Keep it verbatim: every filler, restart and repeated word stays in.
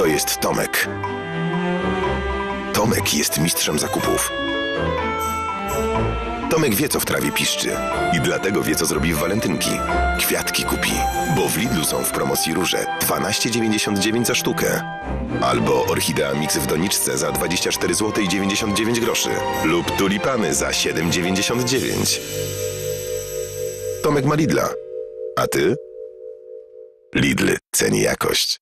To jest Tomek. Tomek jest mistrzem zakupów. Tomek wie, co w trawie piszczy i dlatego wie, co zrobi w walentynki. Kwiatki kupi, bo w Lidlu są w promocji róże dwanaście dziewięćdziesiąt dziewięć za sztukę. Albo orchidea mix w doniczce za dwadzieścia cztery złote i dziewięćdziesiąt dziewięć groszy. Lub tulipany za siedem dziewięćdziesiąt dziewięć. Tomek ma Lidla. A ty? Lidl ceni jakość.